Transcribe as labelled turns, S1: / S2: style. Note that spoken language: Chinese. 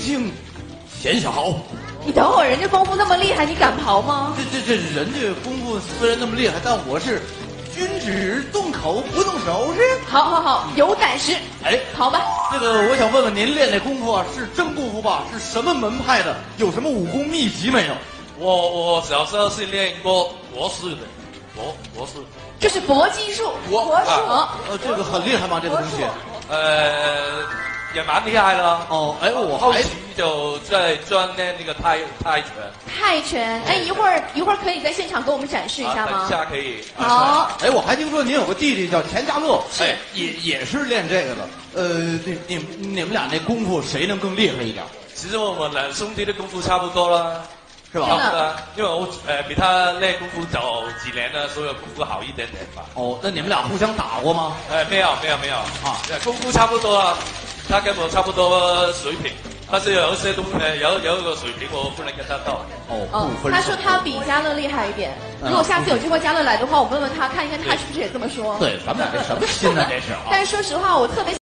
S1: 轻显小。
S2: 你等会儿，人家功夫那么厉害，你敢刨吗？
S1: 这人家功夫虽然那么厉害，但我是君子动口不动手是。
S2: 好，有胆识。
S1: 哎，
S2: 好吧。
S1: 这个我想问问您练这功夫啊，是真功夫吧？是什么门派的？有什么武功秘籍没有？
S3: 我小时候是练过国术的，国术。
S2: 就是搏击术。
S1: 国
S2: 术。
S1: 这个很厉害吗？这个东西？
S3: 也蛮厉害的
S1: 哦。哎，我
S3: 后期就在专练那个泰拳。
S2: 泰拳，哎，一会儿可以在现场给我们展示一下吗？
S3: 等一下可以。
S2: 好。
S1: 哎，我还听说您有个弟弟叫钱嘉乐，哎，也是练这个的。你们俩那功夫谁能更厉害一点？
S3: 其实我们两兄弟的功夫差不多了。
S1: 是吧？
S3: 因为我比他练功夫早几年了，所以功夫好一点点吧。
S1: 哦，那你们俩互相打过吗？
S3: 没有啊，功夫差不多啊，他跟我差不多水平，但是有一些东西有一个水平我不能跟他斗。
S1: 哦，
S2: 他说他比嘉乐厉害一点。如果下次有机会嘉乐来的话，我问问他，看一看他是不是也这么说。
S1: 对，咱们俩这什么心呢？这是。
S2: 但是说实话，我特别。